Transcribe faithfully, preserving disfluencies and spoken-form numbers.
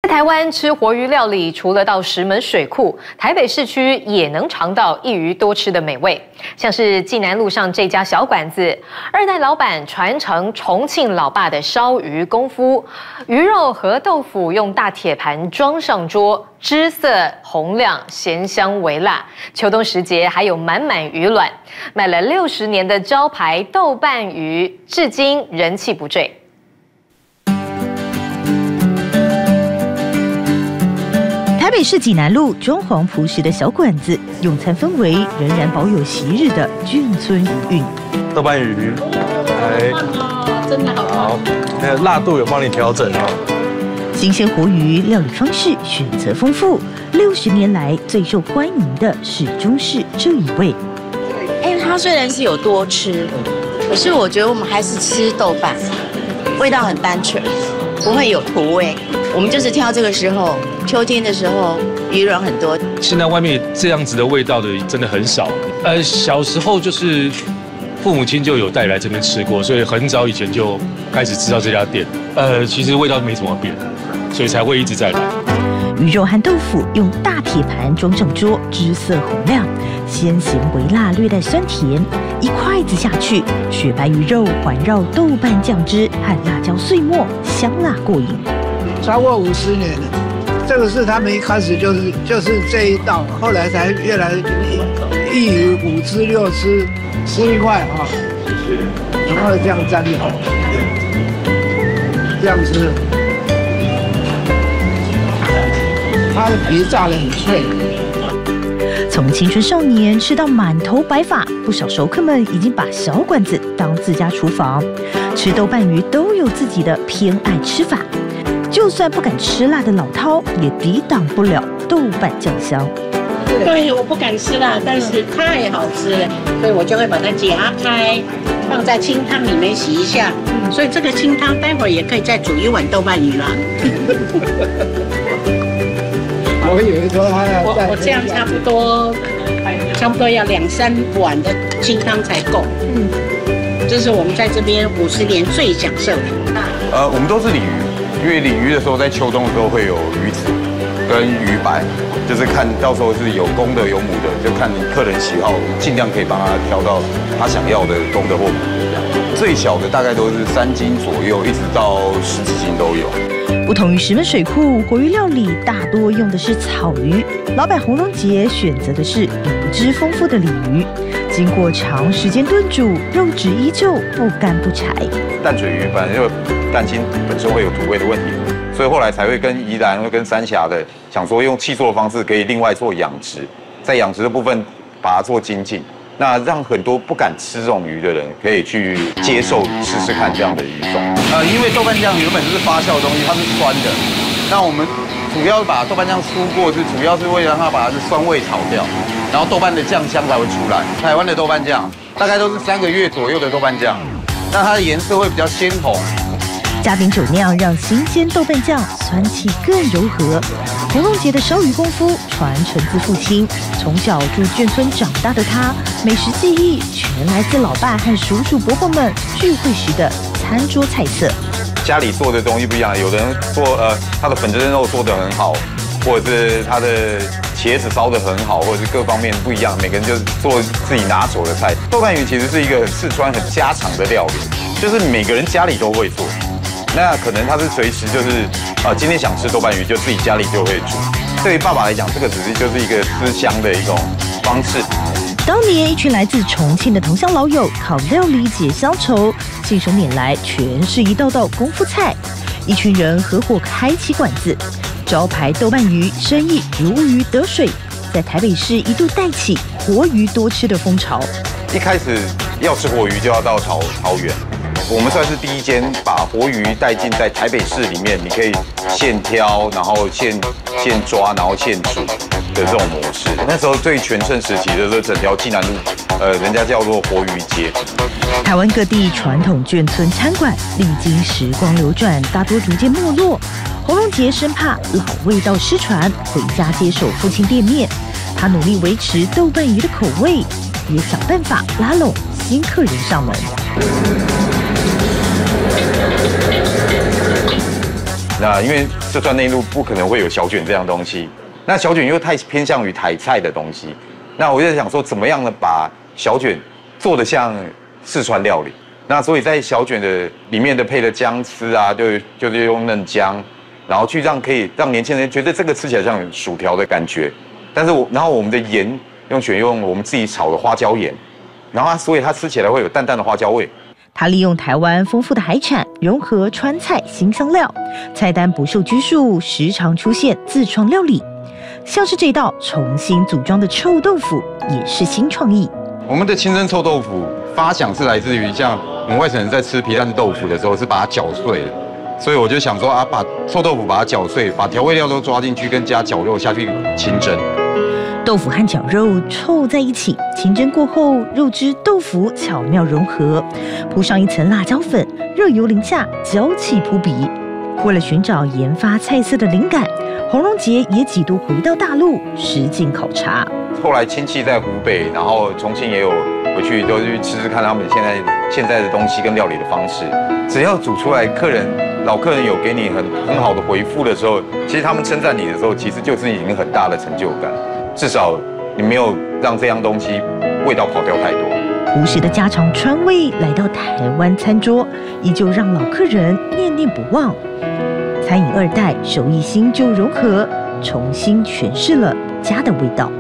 台湾吃活鱼料理，除了到石门水库，台北市区也能尝到一鱼多吃的美味。像是济南路上这家小馆子，二代老板传承重庆老爸的烧鱼功夫，鱼肉和豆腐用大铁盘装上桌，汁色红亮，咸香微辣。秋冬时节还有满满鱼卵，卖了六十年的招牌豆瓣鱼，至今人气不坠。 台北市济南路装潢朴实的小馆子，用餐氛围仍然保有昔日的眷村余韵。 豆瓣鱼，哎， 真的好， 那个辣度有帮你调整哦。 新鲜活鱼料理方式选择丰富，六十年来最受欢迎的始终是这一味。 哎，它虽然是有多吃，可是我觉得我们还是吃豆瓣，味道很单纯，不会有土味。我们就是挑这个时候。 秋天的时候，鱼卵很多。 现在外面这样子的味道的真的很少。呃，小时候就是父母亲就有带来这边吃过，所以很早以前就开始知道这家店。呃，其实味道没怎么变，所以才会一直在来。 鱼肉和豆腐用大铁盘装上桌，汁色红亮，鲜咸微辣，略带酸甜。一筷子下去，雪白鱼肉环绕豆瓣酱汁和辣椒碎末，香辣过瘾。 超过五十年了。 这个是他们一开始就是就是这一道，后来才越来一一鱼五吃六吃，吃一块啊，然后这样沾好，这样吃，它的皮炸得很脆。 从青春少年吃到满头白发，不少熟客们已经把小馆子当自家厨房，吃豆瓣鱼都有自己的偏爱吃法。 就算不敢吃辣的老饕，也抵挡不了豆瓣酱香。 对，我不敢吃辣，但是太好吃了，所以我就会把它夹开，放在清汤里面洗一下。所以这个清汤待会儿也可以再煮一碗豆瓣鱼啦。 我以为说他要我我这样差不多，差不多要两三碗的清汤才够。嗯，这是我们在这边五十年最享受的。 呃，我们都是鲤鱼。 因为鲤鱼的时候，在秋冬的时候会有鱼子跟鱼白，就是看到时候是有公的有母的，就看客人喜好，尽量可以帮他挑到他想要的公的或母的。最小的大概都是三斤左右，一直到十几斤都有。 不同于石门水库，活鱼料理大多用的是草鱼，老板洪荣杰选择的是油脂丰富的鲤鱼，经过长时间炖煮，肉质依旧不干不柴。 淡水鱼本来就蛋清本身会有土味的问题，所以后来才会跟宜兰、会跟三峡的想说用气做的方式，可以另外做养殖，在养殖的部分把它做精进，那让很多不敢吃这种鱼的人可以去接受试试看这样的鱼种。呃，因为豆瓣酱原本就是发酵的东西，它是酸的，那我们主要把豆瓣酱出过是主要是为了让它把它的酸味炒掉，然后豆瓣的酱香才会出来。台湾的豆瓣酱大概都是三个月左右的豆瓣酱。 那它的颜色会比较鲜红。 加点酒酿，让新鲜豆瓣酱酸气更柔和。洪荣杰的烧鱼功夫传承自父亲，从小住眷村长大的他，美食记忆全来自老爸和叔叔伯伯们聚会时的餐桌菜色。 家里做的东西不一样，有的人做呃他的粉蒸肉做得很好，或者是他的茄子烧得很好，或者是各方面不一样，每个人就是做自己拿手的菜。豆瓣鱼其实是一个四川很家常的料理，就是每个人家里都会做。那可能他是随时就是啊、呃，今天想吃豆瓣鱼，就自己家里就会煮。对于爸爸来讲，这个只是就是一个思乡的一种方式。 当年一群来自重庆的同乡老友，靠料理解乡愁，信手拈来全是一道道功夫菜。一群人合伙开起馆子。 招牌豆瓣鱼生意如鱼得水，在台北市一度带起活鱼多吃的风潮。 一开始要吃活鱼就要到桃桃园，我们算是第一间把活鱼带进在台北市里面，你可以现挑，然后现现抓，然后现煮的这种模式。那时候最全盛时期的时候，整条济南路，呃，人家叫做活鱼街。 台湾各地传统眷村餐馆历经时光流转，大多逐渐没落。 洪荣杰生怕老味道失传，回家接手父亲店面。他努力维持豆瓣鱼的口味，也想办法拉拢新客人上门。 那因为这段内陆不可能会有小卷这样东西，那小卷又太偏向于台菜的东西，那我就想说，怎么样呢把小卷做得像四川料理？那所以在小卷的里面的配的姜丝啊，就就是用嫩姜，然后去让可以让年轻人觉得这个吃起来像薯条的感觉。但是我然后我们的盐用选用我们自己炒的花椒盐，然后它所以它吃起来会有淡淡的花椒味。 他利用台湾丰富的海产，融合川菜新香料，菜单不受拘束，时常出现自创料理。像是这道重新组装的臭豆腐，也是新创意。 我们的清蒸臭豆腐发想是来自于像我们外省人在吃皮蛋豆腐的时候是把它搅碎的，所以我就想说啊，把臭豆腐把它搅碎，把调味料都抓进去，跟加绞肉下去清蒸。 豆腐和绞肉凑在一起，清蒸过后，肉汁豆腐巧妙融合，铺上一层辣椒粉，热油淋下，娇气扑鼻。为了寻找研发菜色的灵感，洪荣杰也几度回到大陆实境考察。 后来亲戚在湖北，然后重庆也有回去，都去吃吃看他们现在现在的东西跟料理的方式。只要煮出来，客人老客人有给你很很好的回复的时候，其实他们称赞你的时候，其实就是已经很大的成就感。至少你没有让这样东西味道跑掉太多。 朴实的家常川味来到台湾餐桌，依旧让老客人念念不忘。餐饮二代手艺新旧融合，重新诠释了家的味道。